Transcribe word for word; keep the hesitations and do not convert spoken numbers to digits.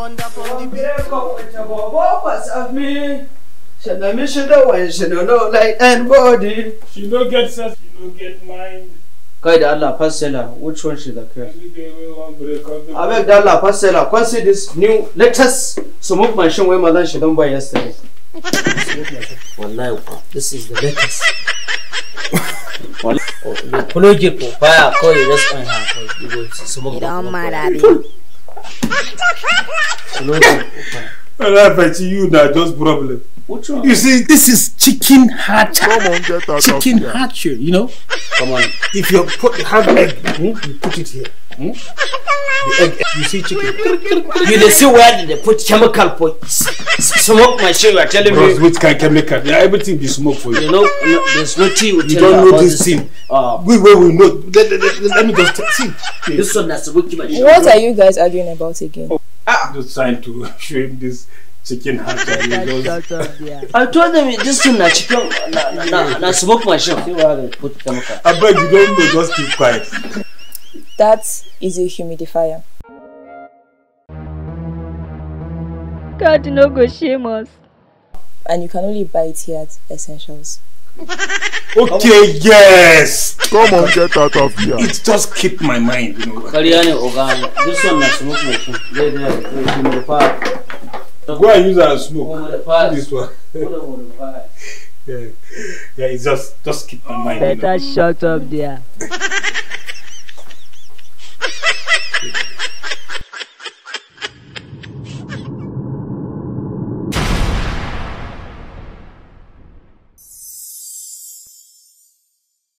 thunder from the beat. Come with your bobo, pass of me. She know me, she know when she don't know like anybody. She don't get sense, she don't get mind. Guy da Allah pass seller, which one should I care? I beg da Allah pass seller, come see this new latest smoke machine where mother she don't buy yesterday. Wallahi, this is the latest. Oh, the plug it for fire, call it just on her. You go smoke. Don't matter. I bet you that just problem. Which one? You see, this is chicken hatcher. Come on, get out chicken hatcher, you know? Come on. If you put have egg, hmm, you put it here. Hmm? The egg, you see chicken. You dey see where they put chemical for smoke machine? You are telling Bros, me which kind of chemical? Yeah, everything be smoke for you. You know, no, there's no tea. You don't know this thing. Uh, we we will know. Let, let, let, let me just see. Okay. This one that's smoke machine. What are you guys arguing about again? Oh, ah, just trying to show him this chicken hatcher. I told them this thing na chicken na na na smoke machine. See where they put chemical. I beg you don't know. Just keep quiet. That is a humidifier. God no go shame us. And you can only buy it here at Essentials. Okay, yes. Come on, get out of here. It just keep my mind, you know. Kaliani Ogan, this one na smoke machine. There, there, humidifier. Go and use it and smoke. Humidifier. This one. Yeah, yeah. It's just just keep my mind. Better you know. shut up there.